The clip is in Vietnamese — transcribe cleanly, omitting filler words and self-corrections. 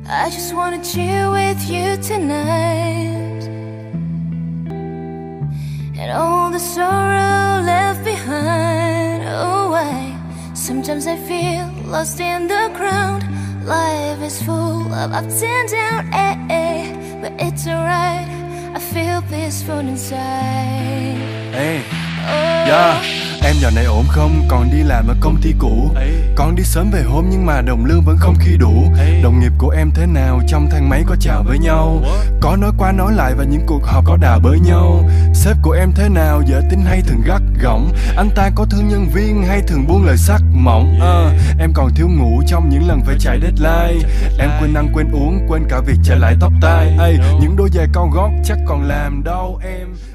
I just wanna chill with you tonight, and all the sorrow left behind. Oh, sometimes I feel lost in the crowd. Life is full of ups and downs, but it's alright. I feel peaceful inside. Ê, yeah. Em dạo này ổn không? Còn đi làm ở công ty cũ. Còn đi sớm về hôm nhưng mà đồng lương vẫn không khi đủ. Đồng nghiệp của em thế nào? Trong thang máy có chào với nhau, có nói qua nói lại và những cuộc họp có đà bới nhau. Sếp của em thế nào? Dễ tính hay thường gắt gỏng? Anh ta có thương nhân viên hay thường buông lời sắc mỏng? Em còn thiếu ngủ trong những lần phải chạy deadline. Em quên ăn quên uống, quên cả việc chạy lại tóc tai. Những đôi giày cao gót chắc còn làm đâu em.